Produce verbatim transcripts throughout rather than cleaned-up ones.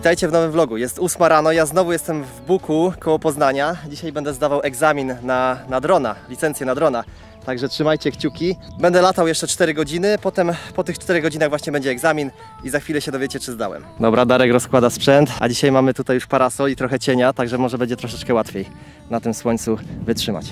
Witajcie w nowym vlogu. Jest ósma rano, ja znowu jestem w Buku koło Poznania. Dzisiaj będę zdawał egzamin na, na drona, licencję na drona. Także trzymajcie kciuki. Będę latał jeszcze cztery godziny, potem po tych czterech godzinach właśnie będzie egzamin i za chwilę się dowiecie, czy zdałem. Dobra, Darek rozkłada sprzęt, a dzisiaj mamy tutaj już parasol i trochę cienia, także może będzie troszeczkę łatwiej na tym słońcu wytrzymać.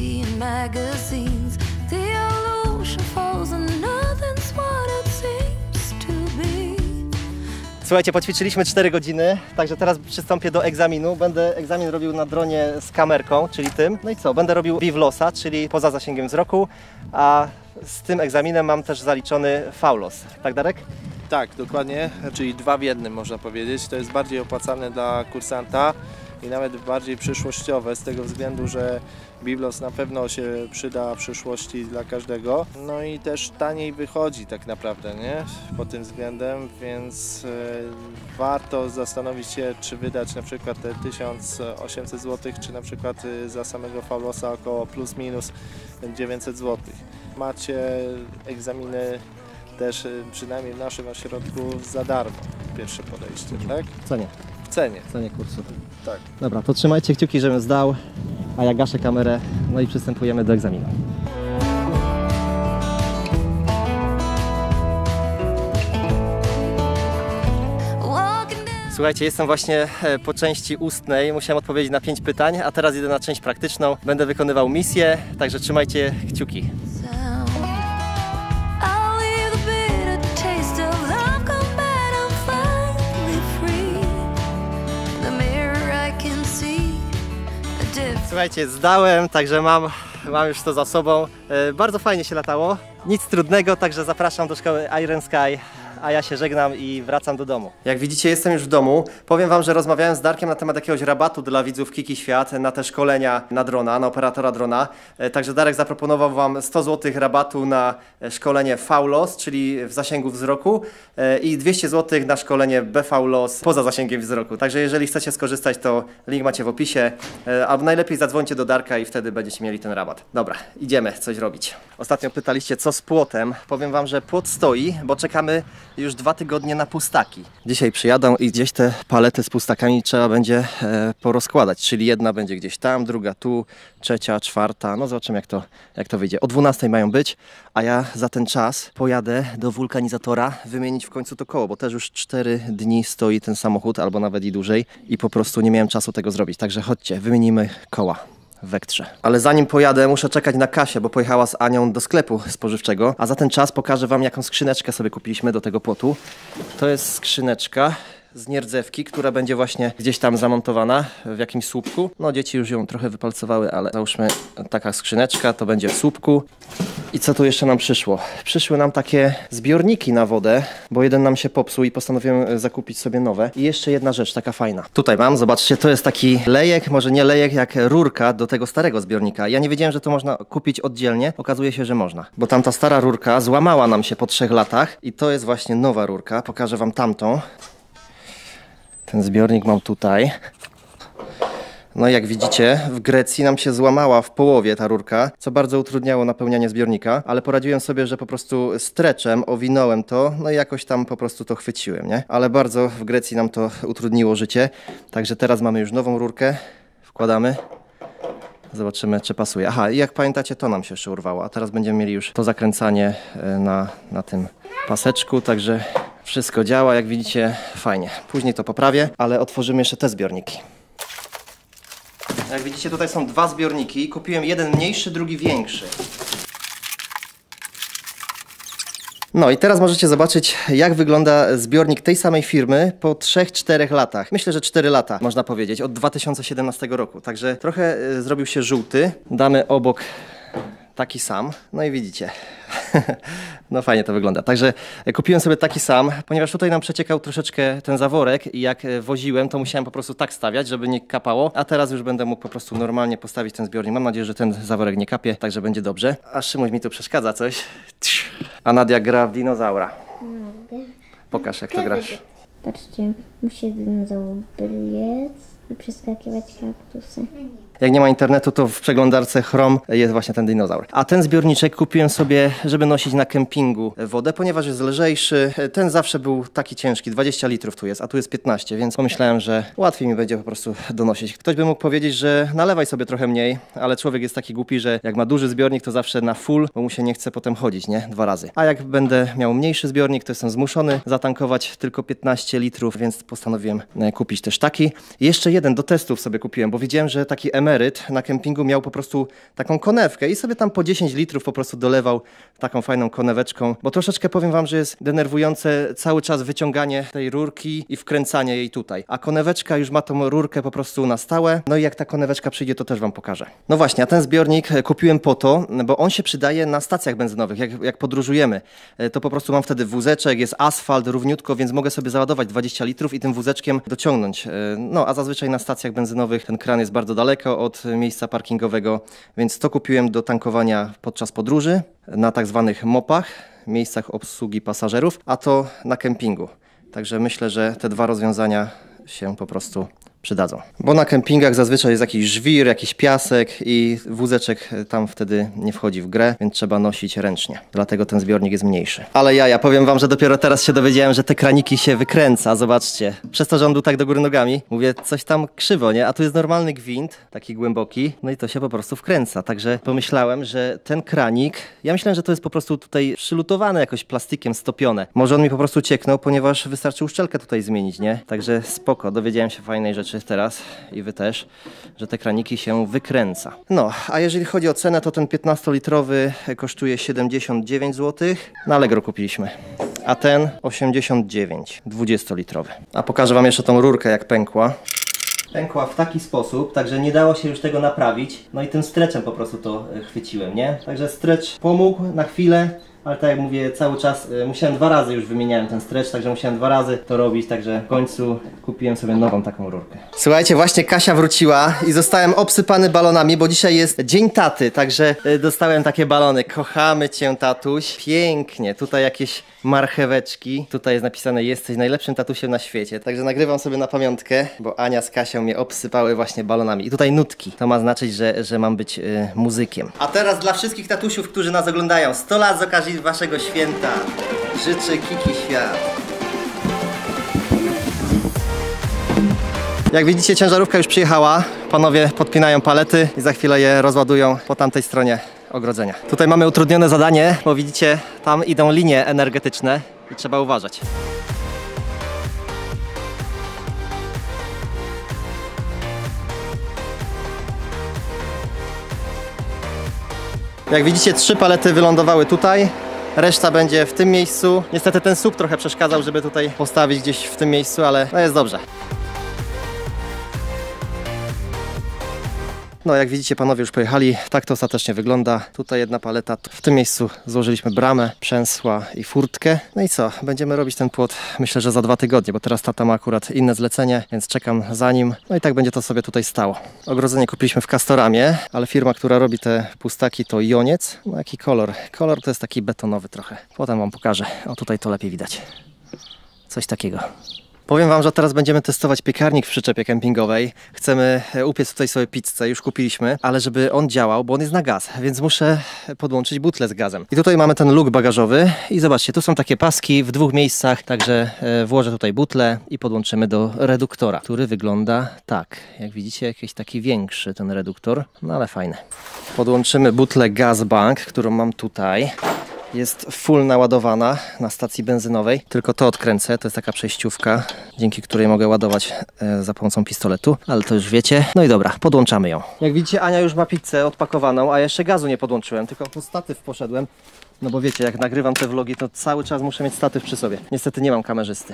Słuchajcie, poćwiczyliśmy cztery godziny, także teraz przystąpię do egzaminu. Będę egzamin robił na dronie z kamerką, czyli tym. No i co? Będę robił BVLOSa, czyli poza zasięgiem wzroku, a z tym egzaminem mam też zaliczony VLOS. Tak, Darek? Tak, dokładnie, czyli dwa w jednym można powiedzieć. To jest bardziej opłacalne dla kursanta i nawet bardziej przyszłościowe z tego względu, że BVLOS na pewno się przyda w przyszłości dla każdego. No i też taniej wychodzi tak naprawdę, nie? Pod tym względem, więc e, warto zastanowić się, czy wydać na przykład te tysiąc osiemset złotych, czy na przykład za samego VLOSa około plus minus dziewięćset złotych. Macie egzaminy też przynajmniej w naszym ośrodku za darmo. Pierwsze podejście, tak? Co nie? W cenie. W cenie kursu. Tak. Dobra, to trzymajcie kciuki, żebym zdał, a ja gaszę kamerę, no i przystępujemy do egzaminu. Słuchajcie, jestem właśnie po części ustnej, musiałem odpowiedzieć na pięć pytań, a teraz idę na część praktyczną. Będę wykonywał misję, także trzymajcie kciuki. Słuchajcie, zdałem, także mam, mam już to za sobą. E, bardzo fajnie się latało, nic trudnego, także zapraszam do szkoły Iron Sky, a ja się żegnam i wracam do domu. Jak widzicie, jestem już w domu. Powiem wam, że rozmawiałem z Darkiem na temat jakiegoś rabatu dla widzów Kiki Świat na te szkolenia na drona, na operatora drona. E, także Darek zaproponował wam sto złotych rabatu na szkolenie VLOS, czyli w zasięgu wzroku, e, i dwieście złotych na szkolenie BVLOS poza zasięgiem wzroku. Także jeżeli chcecie skorzystać, to link macie w opisie, e, a najlepiej zadzwońcie do Darka i wtedy będziecie mieli ten rabat. Dobra, idziemy coś robić. Ostatnio pytaliście, co z płotem. Powiem wam, że płot stoi, bo czekamy już dwa tygodnie na pustaki. Dzisiaj przyjadą i gdzieś te palety z pustakami trzeba będzie e, porozkładać, czyli jedna będzie gdzieś tam, druga tu, trzecia, czwarta, no zobaczymy jak to, jak to wyjdzie. O dwunastej mają być, a ja za ten czas pojadę do wulkanizatora wymienić w końcu to koło, bo też już cztery dni stoi ten samochód, albo nawet i dłużej i po prostu nie miałem czasu tego zrobić, także chodźcie, wymienimy koła w Vectrze. Ale zanim pojadę, muszę czekać na Kasię, bo pojechała z Anią do sklepu spożywczego, a za ten czas pokażę wam, jaką skrzyneczkę sobie kupiliśmy do tego płotu. To jest skrzyneczka z nierdzewki, która będzie właśnie gdzieś tam zamontowana w jakimś słupku. No dzieci już ją trochę wypalcowały, ale załóżmy taka skrzyneczka, to będzie w słupku. I co tu jeszcze nam przyszło? Przyszły nam takie zbiorniki na wodę, bo jeden nam się popsuł i postanowiłem zakupić sobie nowe. I jeszcze jedna rzecz, taka fajna. Tutaj mam, zobaczcie, to jest taki lejek, może nie lejek, jak rurka do tego starego zbiornika. Ja nie wiedziałem, że to można kupić oddzielnie. Okazuje się, że można. Bo tamta stara rurka złamała nam się po trzech latach i to jest właśnie nowa rurka. Pokażę wam tamtą. Ten zbiornik mam tutaj. No jak widzicie, w Grecji nam się złamała w połowie ta rurka, co bardzo utrudniało napełnianie zbiornika, ale poradziłem sobie, że po prostu streczem owinąłem to, no i jakoś tam po prostu to chwyciłem, nie? Ale bardzo w Grecji nam to utrudniło życie, także teraz mamy już nową rurkę, wkładamy, zobaczymy, czy pasuje. Aha, i jak pamiętacie, to nam się jeszcze urwało, a teraz będziemy mieli już to zakręcanie na, na tym paseczku, także wszystko działa, jak widzicie, fajnie. Później to poprawię, ale otworzymy jeszcze te zbiorniki. Jak widzicie, tutaj są dwa zbiorniki. Kupiłem jeden mniejszy, drugi większy. No i teraz możecie zobaczyć, jak wygląda zbiornik tej samej firmy po trzech czterech latach. Myślę, że cztery lata, można powiedzieć, od dwa tysiące siedemnastego roku. Także trochę y, zrobił się żółty. Damy obok taki sam. No i widzicie. No fajnie to wygląda. Także kupiłem sobie taki sam, ponieważ tutaj nam przeciekał troszeczkę ten zaworek i jak woziłem, to musiałem po prostu tak stawiać, żeby nie kapało, a teraz już będę mógł po prostu normalnie postawić ten zbiornik. Mam nadzieję, że ten zaworek nie kapie, także będzie dobrze. A Szymuś mi tu przeszkadza coś. A Nadia gra w dinozaura. Pokaż, jak to grasz. Patrzcie, musi dinozaur biec i przeskakiwać kaktusy. Jak nie ma internetu, to w przeglądarce Chrome jest właśnie ten dinozaur. A ten zbiorniczek kupiłem sobie, żeby nosić na kempingu wodę, ponieważ jest lżejszy. Ten zawsze był taki ciężki, dwadzieścia litrów tu jest, a tu jest piętnaście, więc pomyślałem, że łatwiej mi będzie po prostu donosić. Ktoś by mógł powiedzieć, że nalewaj sobie trochę mniej, ale człowiek jest taki głupi, że jak ma duży zbiornik, to zawsze na full, bo mu się nie chce potem chodzić, nie? Dwa razy. A jak będę miał mniejszy zbiornik, to jestem zmuszony zatankować tylko piętnaście litrów, więc postanowiłem kupić też taki. I jeszcze jeden do testów sobie kupiłem, bo widziałem, że taki emeryt na kempingu miał po prostu taką konewkę i sobie tam po dziesięć litrów po prostu dolewał taką fajną koneweczką, bo troszeczkę powiem wam, że jest denerwujące cały czas wyciąganie tej rurki i wkręcanie jej tutaj. A koneweczka już ma tą rurkę po prostu na stałe. No i jak ta koneweczka przyjdzie, to też wam pokażę. No właśnie, a ten zbiornik kupiłem po to, bo on się przydaje na stacjach benzynowych, jak, jak podróżujemy. To po prostu mam wtedy wózeczek, jest asfalt, równiutko, więc mogę sobie załadować dwadzieścia litrów i tym wózeczkiem dociągnąć. No a zazwyczaj na stacjach benzynowych ten kran jest bardzo daleko od miejsca parkingowego, więc to kupiłem do tankowania podczas podróży na tak zwanych mopach, miejscach obsługi pasażerów, a to na kempingu. Także myślę, że te dwa rozwiązania się po prostu przydadzą. Bo na kempingach zazwyczaj jest jakiś żwir, jakiś piasek i wózeczek tam wtedy nie wchodzi w grę, więc trzeba nosić ręcznie. Dlatego ten zbiornik jest mniejszy. Ale ja, ja powiem wam, że dopiero teraz się dowiedziałem, że te kraniki się wykręca, zobaczcie. Przez to, że on był tak do góry nogami, mówię, coś tam krzywo, nie? A tu jest normalny gwint, taki głęboki, no i to się po prostu wkręca. Także pomyślałem, że ten kranik, ja myślałem, że to jest po prostu tutaj przylutowane jakoś plastikiem, stopione. Może on mi po prostu cieknął, ponieważ wystarczy uszczelkę tutaj zmienić, nie? Także spoko, dowiedziałem się fajnej rzeczy teraz i wy też, że te kraniki się wykręca. No, a jeżeli chodzi o cenę, to ten piętnastolitrowy kosztuje siedemdziesiąt dziewięć złotych. Na Allegro kupiliśmy. A ten osiemdziesiąt dziewięć, dwudziestolitrowy. A pokażę wam jeszcze tą rurkę, jak pękła. Pękła w taki sposób, także nie dało się już tego naprawić. No i tym stretchem po prostu to chwyciłem, nie? Także stretch pomógł na chwilę. Ale tak jak mówię, cały czas y, musiałem dwa razy już wymieniałem ten stretch, także musiałem dwa razy to robić, także w końcu kupiłem sobie nową taką rurkę. Słuchajcie, właśnie Kasia wróciła i zostałem obsypany balonami, bo dzisiaj jest Dzień Taty, także y, dostałem takie balony. Kochamy cię, tatuś. Pięknie, tutaj jakieś marcheweczki. Tutaj jest napisane, jesteś najlepszym tatusiem na świecie. Także nagrywam sobie na pamiątkę, bo Ania z Kasią mnie obsypały właśnie balonami. I tutaj nutki. To ma znaczyć, że, że mam być y, muzykiem. A teraz dla wszystkich tatusiów, którzy nas oglądają, sto lat z okazji waszego święta. Życzę Kiki Świat. Jak widzicie, ciężarówka już przyjechała. Panowie podpinają palety i za chwilę je rozładują po tamtej stronie ogrodzenia. Tutaj mamy utrudnione zadanie, bo widzicie, tam idą linie energetyczne i trzeba uważać. Jak widzicie, trzy palety wylądowały tutaj, reszta będzie w tym miejscu. Niestety ten słup trochę przeszkadzał, żeby tutaj postawić gdzieś w tym miejscu, ale no jest dobrze. No jak widzicie, panowie już pojechali, tak to ostatecznie wygląda. Tutaj jedna paleta, w tym miejscu złożyliśmy bramę, przęsła i furtkę. No i co, będziemy robić ten płot myślę, że za dwa tygodnie, bo teraz tata ma akurat inne zlecenie, więc czekam za nim. No i tak będzie to sobie tutaj stało. Ogrodzenie kupiliśmy w Castoramie, ale firma, która robi te pustaki, to Joniec. No jaki kolor? Kolor to jest taki betonowy trochę. Potem wam pokażę. O, tutaj to lepiej widać. Coś takiego. Powiem wam, że teraz będziemy testować piekarnik w przyczepie kempingowej. Chcemy upiec tutaj sobie pizzę, już kupiliśmy, ale żeby on działał, bo on jest na gaz, więc muszę podłączyć butlę z gazem. I tutaj mamy ten luk bagażowy i zobaczcie, tu są takie paski w dwóch miejscach, także włożę tutaj butlę i podłączymy do reduktora, który wygląda tak. Jak widzicie, jakiś taki większy ten reduktor, no ale fajny. Podłączymy butlę Gazbank, którą mam tutaj. Jest full naładowana na stacji benzynowej, tylko to odkręcę, to jest taka przejściówka, dzięki której mogę ładować e, za pomocą pistoletu, ale to już wiecie. No i dobra, podłączamy ją. Jak widzicie, Ania już ma pizzę odpakowaną, a jeszcze gazu nie podłączyłem, tylko po statyw poszedłem, no bo wiecie, jak nagrywam te vlogi, to cały czas muszę mieć statyw przy sobie. Niestety nie mam kamerzysty.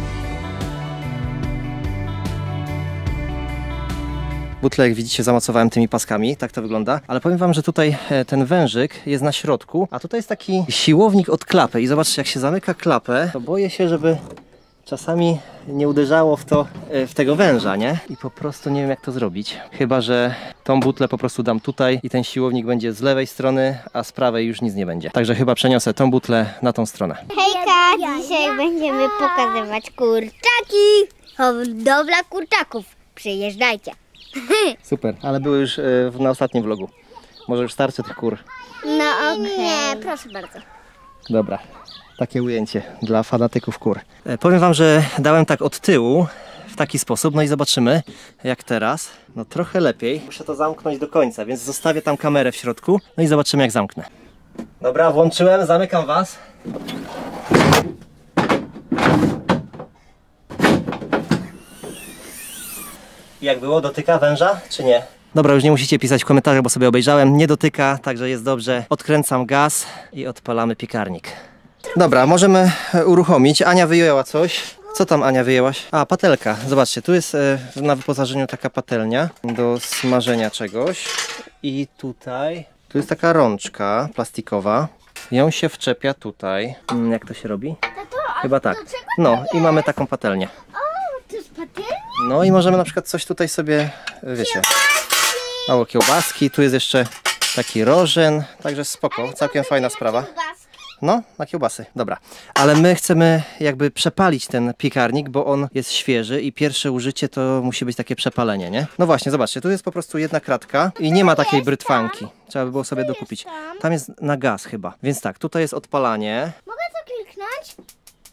Butlę, jak widzicie, zamocowałem tymi paskami, tak to wygląda, ale powiem wam, że tutaj ten wężyk jest na środku, a tutaj jest taki siłownik od klapy i zobaczcie, jak się zamyka klapę, to boję się, żeby czasami nie uderzało w to, w tego węża, nie? I po prostu nie wiem, jak to zrobić. Chyba że tą butlę po prostu dam tutaj i ten siłownik będzie z lewej strony, a z prawej już nic nie będzie. Także chyba przeniosę tą butlę na tą stronę. Hejka! Dzisiaj będziemy pokazywać kurczaki. Hodowla kurczaków. Przyjeżdżajcie. Super, ale były już y, na ostatnim vlogu. Może już starczy tych kur. No okej. Nie, proszę bardzo. Dobra, takie ujęcie dla fanatyków kur. E, powiem wam, że dałem tak od tyłu w taki sposób, no i zobaczymy jak teraz. No trochę lepiej. Muszę to zamknąć do końca, więc zostawię tam kamerę w środku, no i zobaczymy jak zamknę. Dobra, włączyłem, zamykam was. Jak było? Dotyka węża, czy nie? Dobra, już nie musicie pisać w komentarzach, bo sobie obejrzałem. Nie dotyka, także jest dobrze. Odkręcam gaz i odpalamy piekarnik. Dobra, możemy uruchomić. Ania wyjęła coś. Co tam Ania wyjęłaś? A, patelka. Zobaczcie, tu jest e, na wyposażeniu taka patelnia do smażenia czegoś. I tutaj, tu jest taka rączka plastikowa. Ją się wczepia tutaj. Hmm, jak to się robi? Chyba tak. No i mamy taką patelnię. To jest patelnia? No i możemy na przykład coś tutaj sobie, wiecie, mało kiełbaski, tu jest jeszcze taki rożen, także spoko, całkiem fajna sprawa. No, na kiełbasy, dobra. Ale my chcemy jakby przepalić ten piekarnik, bo on jest świeży i pierwsze użycie to musi być takie przepalenie, nie? No właśnie, zobaczcie, tu jest po prostu jedna kratka i nie ma takiej brytwanki. Trzeba by było sobie dokupić. Tam jest na gaz chyba, więc tak, tutaj jest odpalanie. Mogę to kliknąć?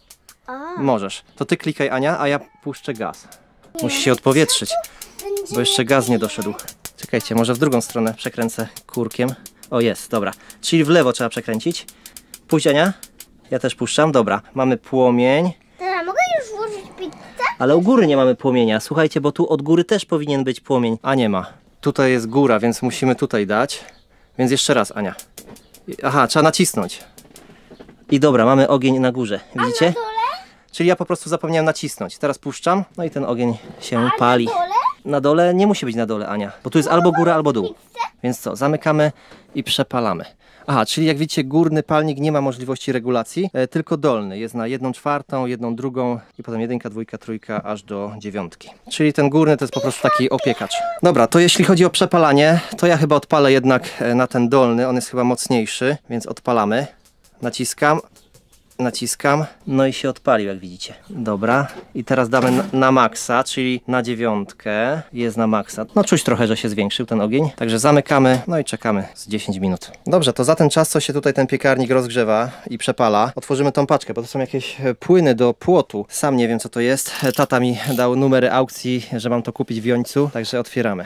O. Możesz. To ty klikaj Ania, a ja puszczę gaz. Musi się odpowietrzyć, bo jeszcze gaz nie doszedł. Czekajcie, może w drugą stronę przekręcę kurkiem. O, jest, dobra. Czyli w lewo trzeba przekręcić. Puść Ania. Ja też puszczam, dobra. Mamy płomień. Dobra, mogę już włożyć pizzę? Ale u góry nie mamy płomienia. Słuchajcie, bo tu od góry też powinien być płomień, a nie ma. Tutaj jest góra, więc musimy tutaj dać. Więc jeszcze raz Ania. Aha, trzeba nacisnąć. I dobra, mamy ogień na górze. Widzicie? A na dole? Czyli ja po prostu zapomniałem nacisnąć. Teraz puszczam, no i ten ogień się A pali. na dole? Na dole nie musi być na dole, Ania, bo tu jest albo góra, albo dół. Więc co, zamykamy i przepalamy. Aha, czyli jak widzicie, górny palnik nie ma możliwości regulacji, e, tylko dolny. Jest na jedną czwartą, jedną drugą i potem jedynka, dwójka, trójka, aż do dziewiątki. Czyli ten górny to jest po prostu taki opiekacz. Dobra, to jeśli chodzi o przepalanie, to ja chyba odpalę jednak na ten dolny. On jest chyba mocniejszy, więc odpalamy. Naciskam. Naciskam, no i się odpalił, jak widzicie. Dobra, i teraz damy na, na maksa, czyli na dziewiątkę. Jest na maksa. No czuć trochę, że się zwiększył ten ogień. Także zamykamy, no i czekamy z dziesięć minut. Dobrze, to za ten czas, co się tutaj ten piekarnik rozgrzewa i przepala, otworzymy tą paczkę, bo to są jakieś płyny do płotu. Sam nie wiem, co to jest. Tata mi dał numery aukcji, że mam to kupić w Jońcu, także otwieramy.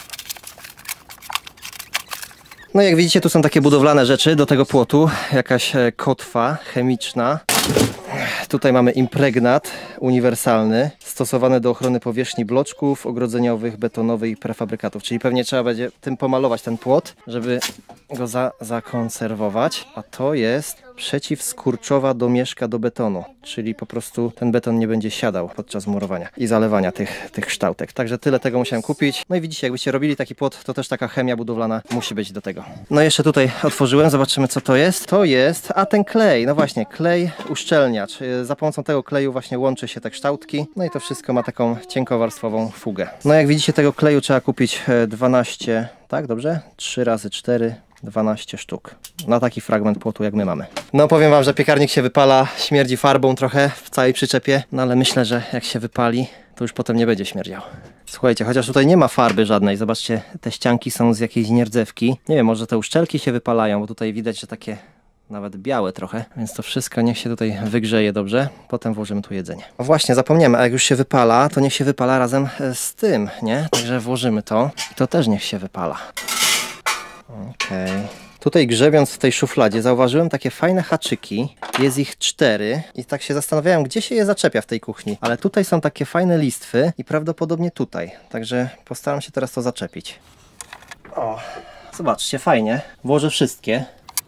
No jak widzicie, tu są takie budowlane rzeczy do tego płotu. Jakaś kotwa chemiczna. Tutaj mamy impregnat uniwersalny, stosowany do ochrony powierzchni bloczków ogrodzeniowych, betonowych i prefabrykatów. Czyli pewnie trzeba będzie tym pomalować ten płot, żeby go za zakonserwować. A to jest przeciwskurczowa domieszka do betonu. Czyli po prostu ten beton nie będzie siadał podczas murowania i zalewania tych, tych kształtek. Także tyle tego musiałem kupić. No i widzicie, jakbyście robili taki płot, to też taka chemia budowlana musi być do tego. No i jeszcze tutaj otworzyłem, zobaczymy co to jest. To jest, a ten klej, no właśnie, klej uszczelniacz. Za pomocą tego kleju właśnie łączy się te kształtki. No i to wszystko ma taką cienkowarstwową fugę. No jak widzicie, tego kleju trzeba kupić dwanaście, tak dobrze? trzy razy cztery. dwanaście sztuk. Na taki fragment płotu jak my mamy. No powiem wam, że piekarnik się wypala, śmierdzi farbą trochę w całej przyczepie, no ale myślę, że jak się wypali, to już potem nie będzie śmierdział. Słuchajcie, chociaż tutaj nie ma farby żadnej, zobaczcie, te ścianki są z jakiejś nierdzewki. Nie wiem, może te uszczelki się wypalają, bo tutaj widać, że takie nawet białe trochę, więc to wszystko niech się tutaj wygrzeje dobrze, potem włożymy tu jedzenie. O właśnie, zapomniałem, a jak już się wypala, to niech się wypala razem z tym, nie? Także włożymy to i to też niech się wypala. Okej. Okay. Tutaj grzebiąc w tej szufladzie zauważyłem takie fajne haczyki. Jest ich cztery i tak się zastanawiałem, gdzie się je zaczepia w tej kuchni. Ale tutaj są takie fajne listwy i prawdopodobnie tutaj. Także postaram się teraz to zaczepić. O, zobaczcie, fajnie. Włożę wszystkie.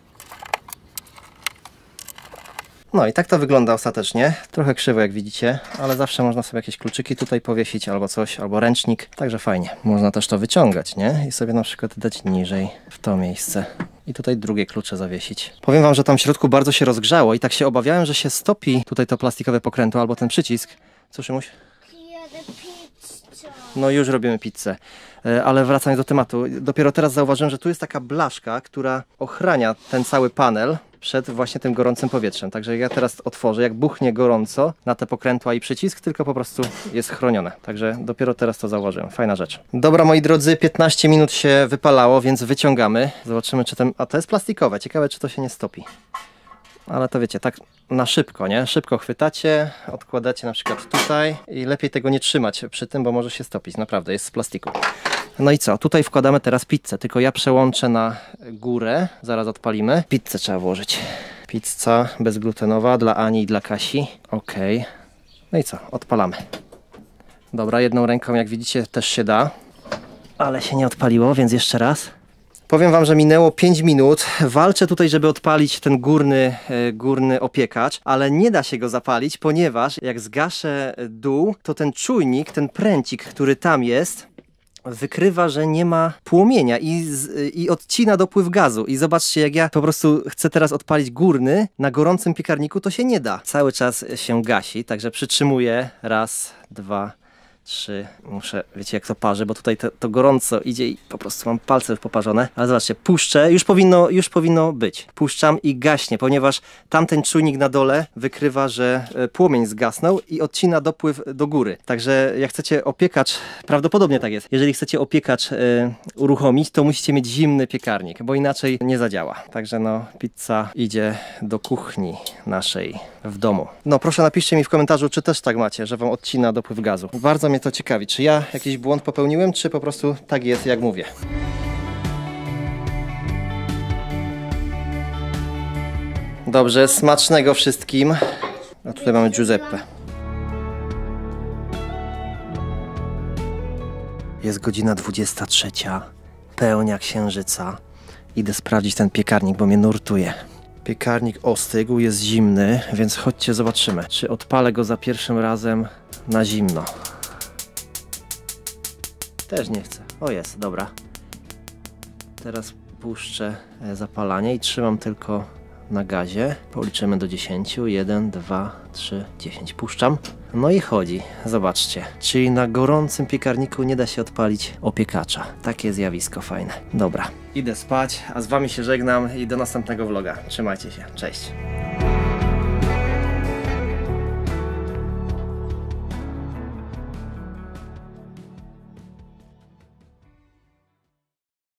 No i tak to wygląda ostatecznie. Trochę krzywo jak widzicie, ale zawsze można sobie jakieś kluczyki tutaj powiesić albo coś, albo ręcznik. Także fajnie. Można też to wyciągać, nie? I sobie na przykład dać niżej w to miejsce. I tutaj drugie klucze zawiesić. Powiem wam, że tam w środku bardzo się rozgrzało i tak się obawiałem, że się stopi tutaj to plastikowe pokrętło albo ten przycisk. Co, Szymuś? No już robimy pizzę. Ale wracając do tematu, dopiero teraz zauważyłem, że tu jest taka blaszka, która ochrania ten cały panel przed właśnie tym gorącym powietrzem. Także ja teraz otworzę, jak buchnie gorąco na te pokrętła i przycisk, tylko po prostu jest chronione. Także dopiero teraz to zauważyłem. Fajna rzecz. Dobra, moi drodzy, piętnaście minut się wypalało, więc wyciągamy. Zobaczymy, czy ten... A to jest plastikowe. Ciekawe, czy to się nie stopi. Ale to wiecie, tak na szybko, nie? Szybko chwytacie, odkładacie na przykład tutaj i lepiej tego nie trzymać przy tym, bo może się stopić. Naprawdę, jest z plastiku. No i co? Tutaj wkładamy teraz pizzę, tylko ja przełączę na górę. Zaraz odpalimy. Pizzę trzeba włożyć. Pizza bezglutenowa dla Ani i dla Kasi. Ok. No i co? Odpalamy. Dobra, jedną ręką, jak widzicie, też się da. Ale się nie odpaliło, więc jeszcze raz. Powiem wam, że minęło pięć minut. Walczę tutaj, żeby odpalić ten górny, e, górny opiekacz, ale nie da się go zapalić, ponieważ jak zgaszę dół, to ten czujnik, ten pręcik, który tam jest, wykrywa, że nie ma płomienia i, z, i odcina dopływ gazu. I zobaczcie, jak ja po prostu chcę teraz odpalić górny na gorącym piekarniku, to się nie da. Cały czas się gasi, także przytrzymuję. Raz, dwa, trzy. Muszę, wiecie jak to parzy, bo tutaj to, to gorąco idzie i po prostu mam palce już poparzone. Ale zobaczcie, puszczę, już powinno, już powinno być. Puszczam i gaśnie, ponieważ tamten czujnik na dole wykrywa, że płomień zgasnął i odcina dopływ do góry. Także jak chcecie opiekacz, prawdopodobnie tak jest, jeżeli chcecie opiekacz y, uruchomić, to musicie mieć zimny piekarnik, bo inaczej nie zadziała. Także no, pizza idzie do kuchni naszej w domu. No proszę napiszcie mi w komentarzu, czy też tak macie, że wam odcina dopływ gazu. Bardzo mnie to ciekawi, czy ja jakiś błąd popełniłem, czy po prostu tak jest, jak mówię. Dobrze, smacznego wszystkim. A tutaj mamy Giuseppe. Jest godzina dwudziesta trzecia. Pełnia księżyca. Idę sprawdzić ten piekarnik, bo mnie nurtuje. Piekarnik ostygł, jest zimny, więc chodźcie, zobaczymy, czy odpalę go za pierwszym razem na zimno. Też nie chcę. O jest, dobra. Teraz puszczę zapalanie i trzymam tylko na gazie. Policzymy do dziesięciu. jeden, dwa, trzy, dziesięć. Puszczam. No i chodzi. Zobaczcie. Czyli na gorącym piekarniku nie da się odpalić opiekacza. Takie zjawisko fajne. Dobra. Idę spać, a z wami się żegnam i do następnego vloga. Trzymajcie się. Cześć.